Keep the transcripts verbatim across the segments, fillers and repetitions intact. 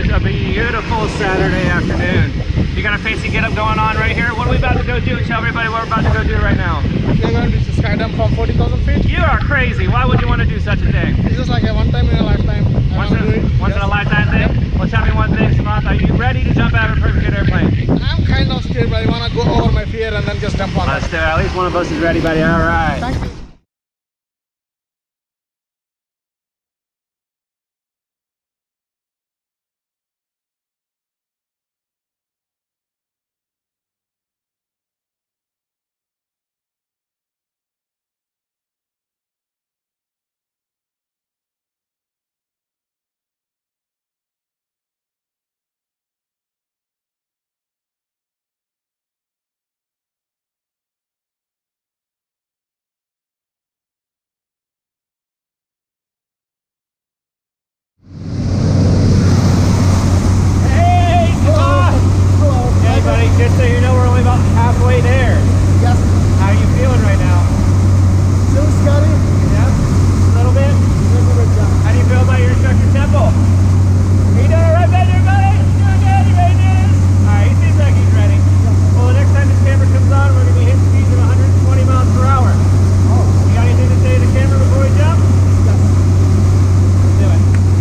advantage of a beautiful Saturday afternoon. You got a fancy get up going on right here. What are we about to go do? Tell everybody what we're about to go do right now. We're going to do the skydiving from forty thousand feet. You are crazy. Why would you want to do such a thing? It's just like a one time in a lifetime. Once, in, once yes. in a lifetime thing? Yep. Well, tell me one thing, Sumanth. Are you ready to jump out of a perfect airplane? I'm kind of scared, but I want to go over my fear and then just jump on Let's it. do it. At least one of us is ready, buddy. All right. Thank you. Just so you know, we're only about halfway there. Yes. How are you feeling right now? Still scary? Yeah? A little bit? A little bit, yeah. How do you feel about your instructor Temple? Are you doing it right, Bender, buddy? Doing good? You ready to do this? Alright, he seems like he's ready. Well, the next time this camera comes on, we're going to be hitting speeds of one hundred twenty miles per hour. Oh. You got anything to say to the camera before we jump? Yes. Let's do it.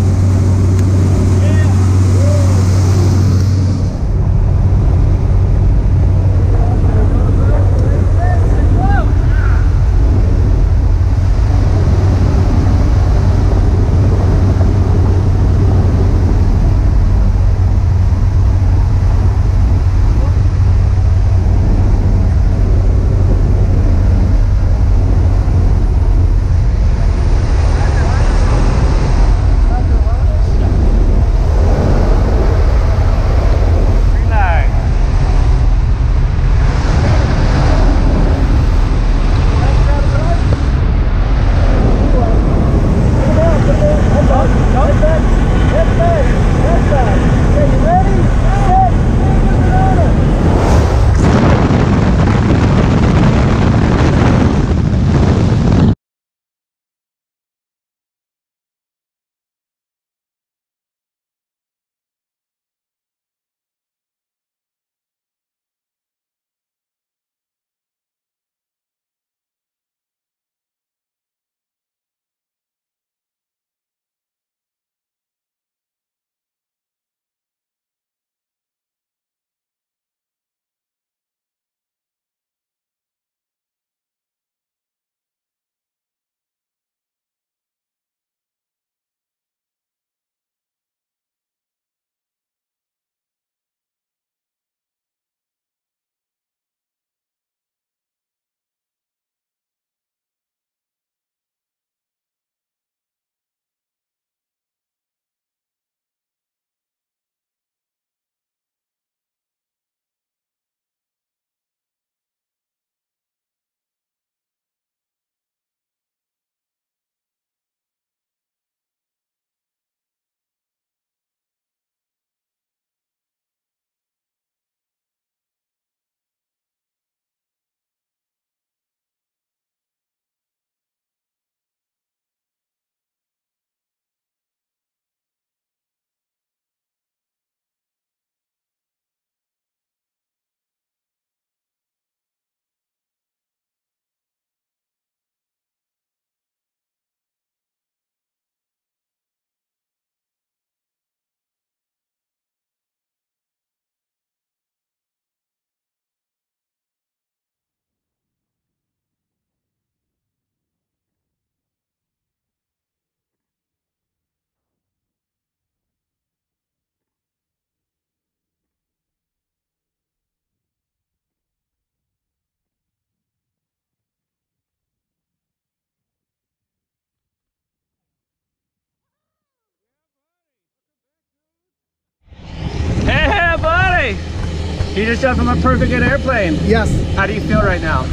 Hey, buddy! You just jumped from a perfect good airplane. Yes. How do you feel right now?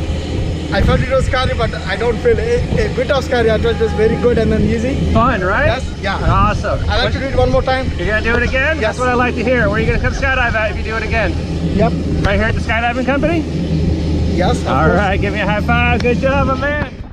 I felt it was scary, but I don't feel a, a bit of scary. I thought it was very good and then easy. Fun, right? Yes. Yeah. Awesome. I like what, to do it one more time. You're gonna do it again? Yes. That's what I like to hear. Where are you gonna come skydive at if you do it again? Yep. Right here at the skydiving company? Yes. All right, give me a high five. Good job, my man.